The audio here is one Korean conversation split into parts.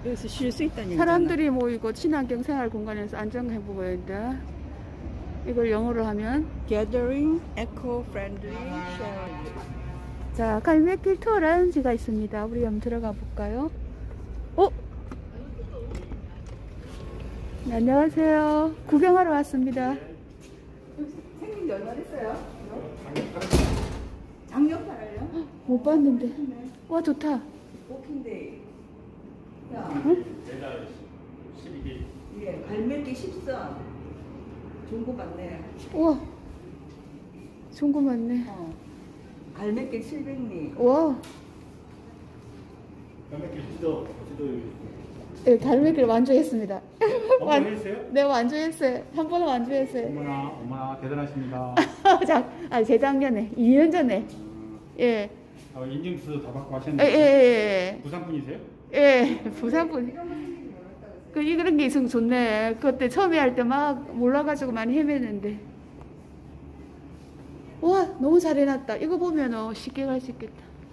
여기서 쉴 수 있다는 얘기잖아. 사람들이 모이고 친환경 생활 공간에서 안전 행복을 보인다. 이걸 영어로 하면 Gathering eco-friendly sharing. 자, 갈매길 투어 라운지가 있습니다. 우리 한번 들어가 볼까요? 어? 네, 안녕하세요. 구경하러 왔습니다. 생긴 지 얼마 됐어요? 작년 8월요? 못 봤는데. 와, 좋다. 워킹데이. 야, 응? 매달 12개. 예, 갈매기 14. 좋은 거 같네. 우와. 좋은 거 많네. 갈매기 700리. 와. 갈매길 지도 네, 갈매길 완주했습니다. 완주했어요? 네, 완주했어요. 한 번은 완주했어요. 어머나 대단하십니다. 재작년에, 2년 전에. 예. 인증서 다 받고 예, 하셨는데 예, 예. 부산 분이세요? 예, 부산분. 이런 게 있으면 좋네. 그때 처음에 할 때 막 몰라가지고 많이 헤맸는데. 와, 너무 잘 해놨다. 이거 보면 쉽게 갈 수 있겠다.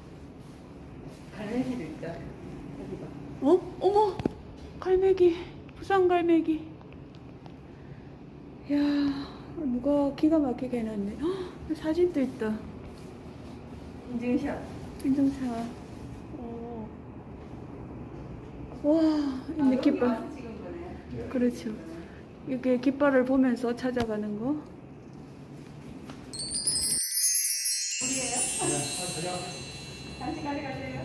갈매기도 있다. 여기가. 어? 어머! 갈매기. 부산 갈매기. 이야, 누가 기가 막히게 해놨네. 헉, 사진도 있다. 인증샷. 인증샷. 와, 이 깃발. 와서 찍은 거네. 그렇죠. 이렇게 깃발을 보면서 찾아가는 거. 잠시 가져가세요.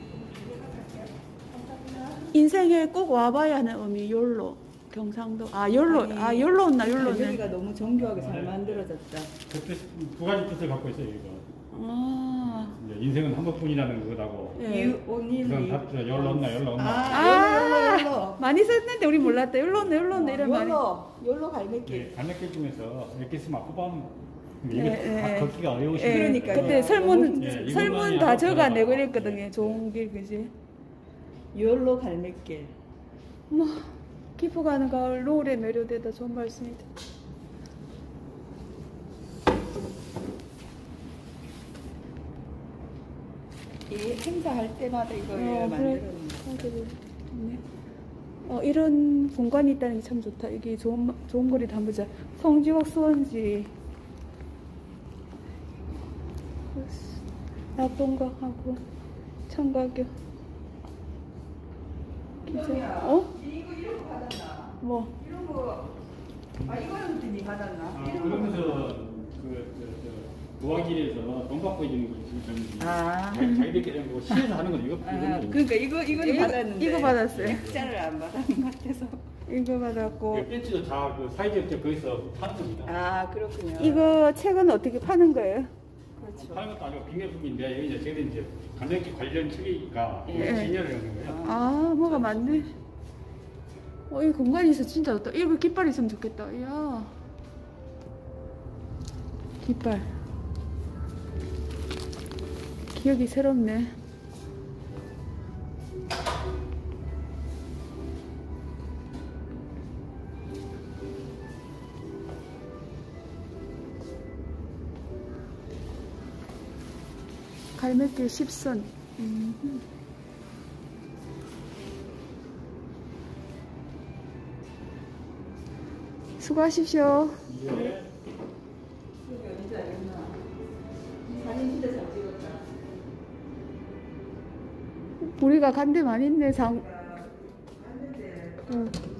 인생에 꼭 와봐야 하는 의미, 욜로. 경상도. 욜로. 욜로였나, 욜로네. 갈매기가 너무 정교하게 잘 만들어졌다. 그 뜻, 두 가지 뜻을 갖고 있어요 이거. 이제 인생은 한 번뿐이라는 거라고. 예. You only 부산 live. 다 열렀나 욜로. 많이 썼는데 우리 몰랐다. 욜로네, 이런 말이. 욜로 갈매기. 갈매길 중에서 이렇게 쓰면 후반 예, 이게 다 예. 걷기가 어려우신 예, 그러니까요. 그때 설문, 예, 설문 다 적어내고 이랬거든요. 좋은 길, 그지? 욜로 갈매길. 뭐, 깊어가는 가을, 노을에 매료되다. 좋은 말씀이다. 이 행사할 때마다 이걸 그래. 만들었는데. 좋네. 이런 공간이 있다는 게 참 좋다. 이게 좋은 거리도 한번 보자. 성지와 수원지. 낙동강하고 청가교. 그러면 어? 이거 이런 거 받았나? 뭐? 이런 거. 이거는 니 받았나? 이런 거. 그러면서 노화길에서 돈 받고 있는 거 지금 자기들끼리 뭐 시에서 하는 건 이거 그러니까 이거는 받았는데. 이거 받았어요. 액자를 안 받은 것 같아서. 이거 받았고. 벤츠도 다 그 사이즈 거기서 파는 겁니다. 그렇군요. 이거 책은 어떻게 파는 거예요? 그렇죠. 파는 것도 아니고 빙계품인데 여기 이제 저희들 이제 간단히 관련 측이니까 예. 진열을 하는 거예요. 뭐가 많네. 이 공간이 있어 진짜 좋다. 이거 깃발 있으면 좋겠다. 이야. 깃발. 기억이 새롭네. 갈매길 10선. 수고하십시오. 예. 여기 어딘지 알겠나? 사진 진짜 잘 찍었다. 우리가 간 데 많이 있네. 갔는데 응.